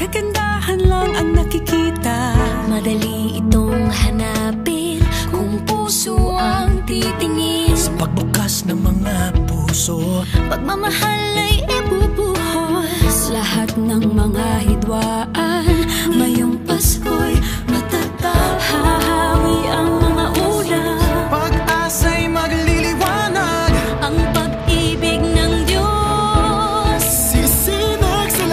kagandahan lang ang nakikita. Madali itong hanapin kung puso ang titingin. Sa pagbukas ng mga puso, pagmamahal ay ibubuhos. Lahat ng mga hidwaan ngayong Pasko'y matatag. Hahawi ang mga ulap, pag-asa'y magliliwanag. ang pag-ibig ng Diyos Sisinag sa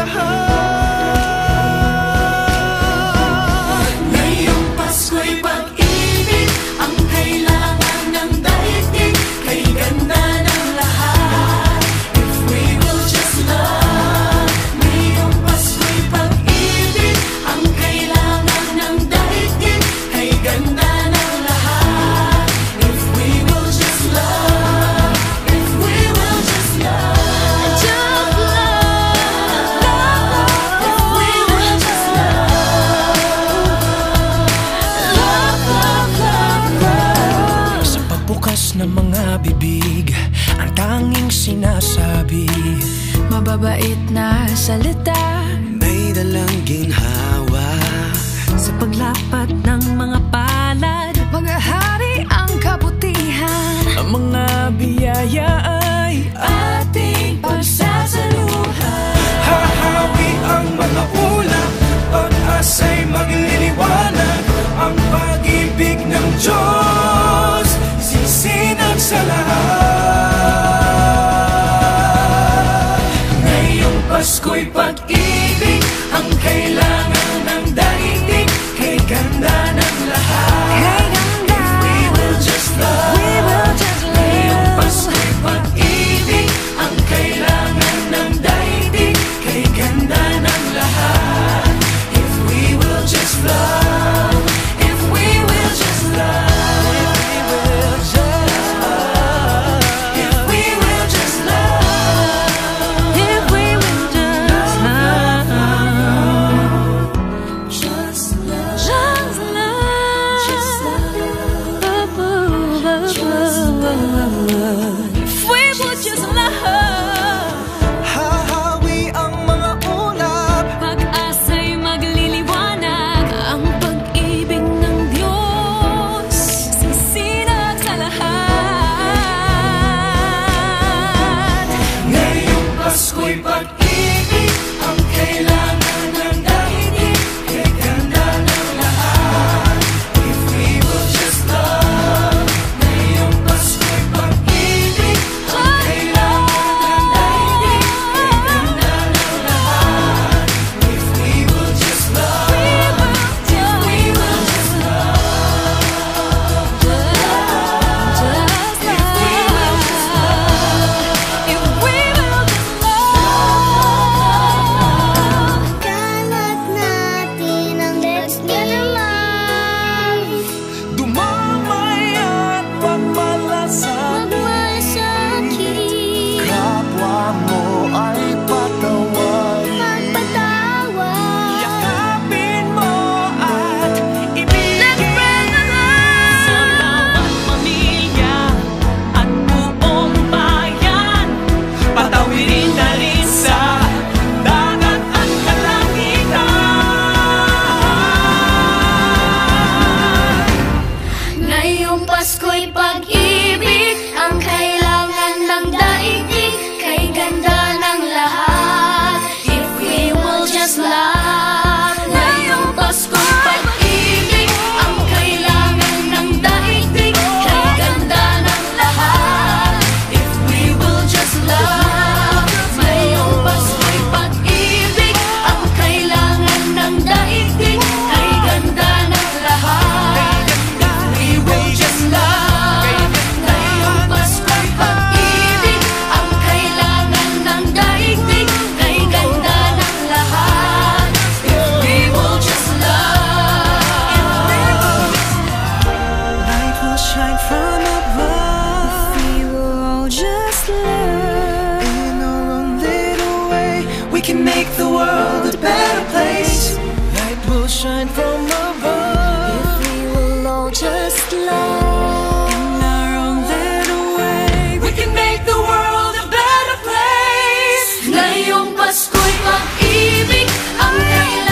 lahat. Ngayong Pasko'y pag-ibig ang kailangan ng daigdig. Kay ganda ng lahat, if we will just love. Ngayong Pasko'y pag-ibig ang kailangan ng daigdig. Kay ganda ng lahat, if we will just love. If we will just love. Just love, If we will just love. Sa pagbukas ng mga bibig, ang tanging sinasabi, mababait na salita. may dalang ginhawa. Sa paglapat ng mga palad, Maghahari ang kabutihan. Ang mga biyaya ay ating pagsasaluhan. hahawi ang mga ulap, pag-asa'y magliliwanag. Ang pag-ibig ng Diyos sisinag sa lahat. Ngayong Pasko'y pag-ibig ang kailangan ng daigdig. Kay ganda ng lahat, if we will just love. Ngayong Pasko'y pag-ibig ang kailangan ng daigdig. Kay ganda ng lahat, if we will just love. If we will just love. If we will just love. If we will just love, Just love. just love, Just if we will just love, Hahawi ang mga ulap, pag-asa'y magliliwanag. Ang pag-ibig ng Diyos sisinag sa lahat. Ngayong Pasko'y pag-ibig ang kailangan ng daigdig. Kay ganda ng lahat, if we will just love. Ngayong Pasko'y pag-ibig ang kailangan ng daigdig. Kay ganda ng lahat, if we will just love. If we will just love. If we will just love. If we will just love, Kalat natin ang let's get alive. dumamay at pagmalasakit. Magmasakit, Kapwa mo ay patawarin. magpatawad. Yakapin mo at ibigin. Sa bawat pamilya at buong bayan, patawirin na rin sa dagat at kalangitan. Ngayong Pasko'y pag-ibig ang kailangan ng daigdig. Kay ganda ng lahat, if we will just love. Ngayong Pasko'y pag-ibig ang kailangan ng daigdig. Kay ganda ng lahat, if we will just love. Ngayong Pasko'y pag-ibig ang kailangan ng daigdig. Kay ganda ng lahat, we will just love. Ngayong Pasko'y pag-ibig ang kailangan ng daigdig. Kay ganda ng lahat, if we will just love. Light will shine from above. we will all just love. In our own little way, we can make the world a better place. Light will shine from above. We will all just love. In our own little way, We can make the world a better place. Ngayong Pasko'y pag-ibig ang kailangan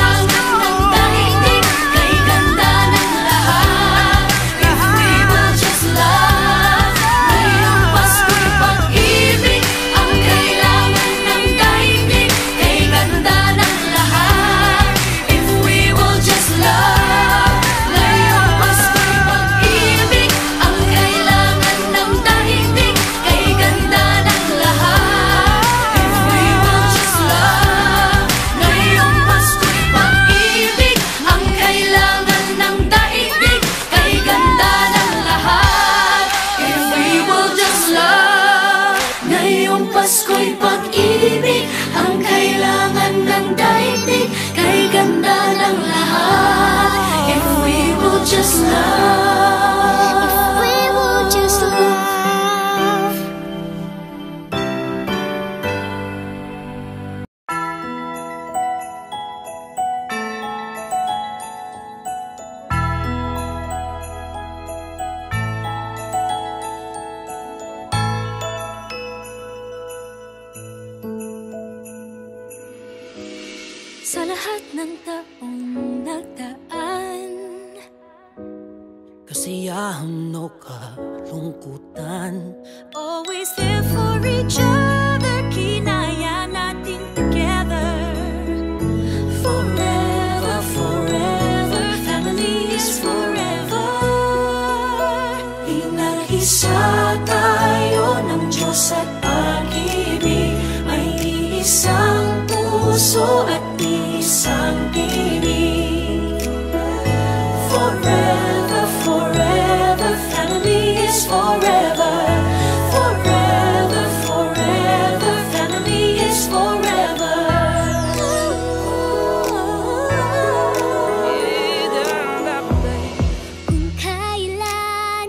taong nagdaan, kasiyahan o kalungkutan, always there for each other, kinaya natin together. Forever, forever, family is forever. Pinag-isa tayo ng Diyos at pag-ibig, may isang puso at isang tinig. Forever, forever, family is forever. Forever, forever, family is forever. Kung kailan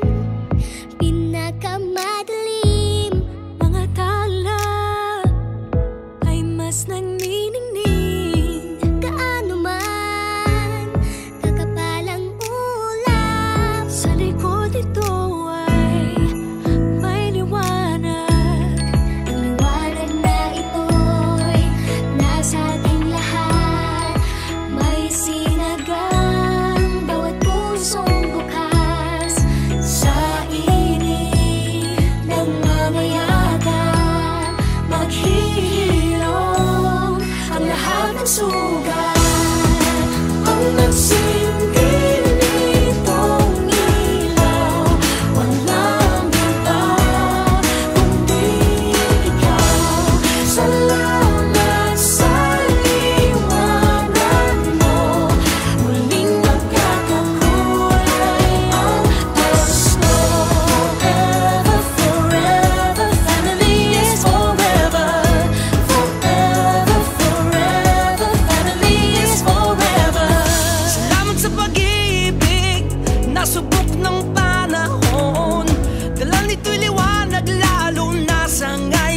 pinakamadilim, Mga tala ay mas nagniningning. gaano man kakapalang ulap, Sa likod ito ay may liwanag. ang liwanag na ito'y nasa ating lahat. May sinagang bawat pusong bukas, Sa init ng mamayagan, maghihilom ang lahat ng sugat. Ang nagsindi nitong ilaw, walang iba kundi ikaw. Salamat sa liwanag mo, muling magkakakulay ang gusto. Forever, forever, family is forever. Forever, forever, family is forever. Salamat sa pag-ibig, nasubok ng panahon. Dala nito'y liwanag lalo na sa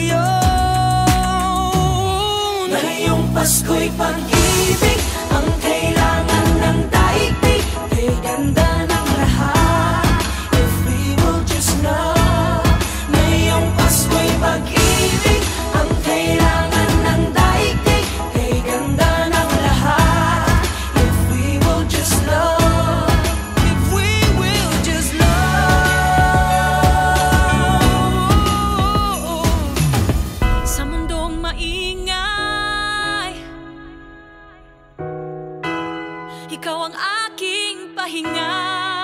ngayon. Ngayong Pasko'y pag-ibig, ang kailangan ng daigdig, kay ganda ng lahat. If we will just know. Ngayong Pasko'y pag-ibig, ang kailangan ng daigdig, kay ganda ng lahat. If we will just love, if we will just love. Sa mundong maingay, ikaw ang aking pahinga.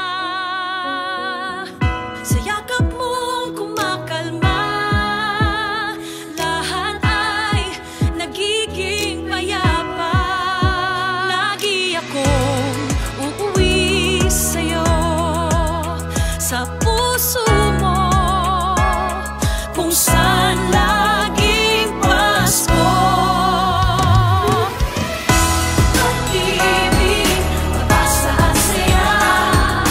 Sa yakap mong kumakalma, lahat ay nagiging payapa. Lagi akong uuwi sa'yo, sa puso mo, kung saan laging Pasko. Pag-ibig, pag-asa at saya,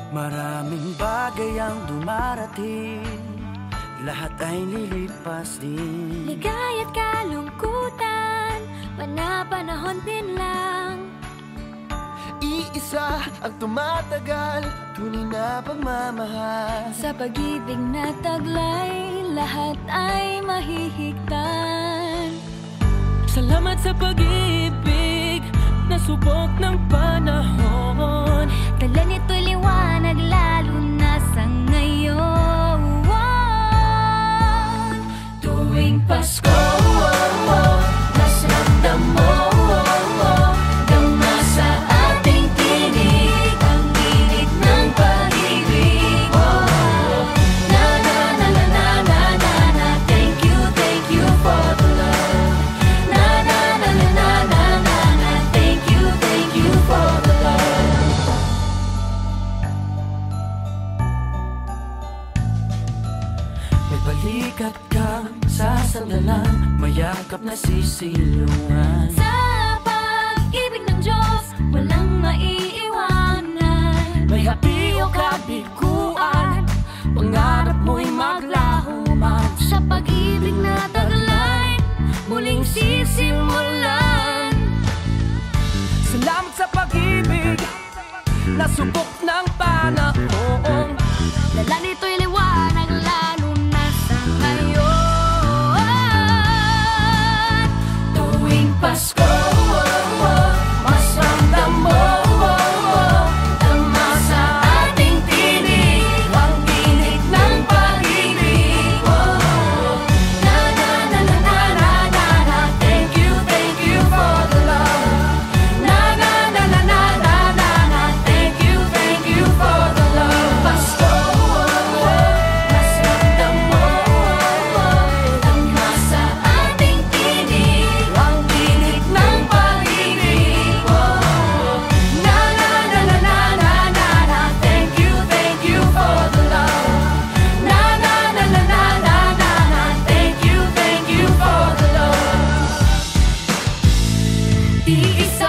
Maraming bagay ang dumarating, lahat ay lilipas din. Ligaya't kalungkutan, panapanahon din lang. Iisa ang tumatagal, tunay na pagmamahal. Sa pag-ibig na taglay, lahat ay mahihigtan. Salamat sa pag-ibig na subok ng panahon. Dala nito'y liwanag lalo na sa ngayon. Tuwing Pasko, mas ramdam mo, dama sa ating tinig ang init ng pag-ibig. Na na na na na na na na, thank you for the love. Na na na na na na na na, thank you for the love. May balikat kang sasandalan, mayakap na sisilungan. Sa pag-ibig ng Diyos, walang maiiwanan. May hapi o kabiguan, pangarap mo'y maglaho man. Sa pag-ibig na taglay, muling sisimulan. Salamat sa pag-ibig na subok ng panahon. Dala nito'y liwanag lalo na sa ngayon. Tuwing Pasko, mas ramdam mo, dama sa ating tinig ang tinig ng pag-ibig. Na na na na na na na na, thank you for the love. Na na na na na na na na, thank you for the love. Pasko, mas ramdam mo, dama sa ating tinig ang tinig ng pag-ibig. Na na na na na na na na, thank you for the love. Na na na na na na na na, thank you for the love. Iisa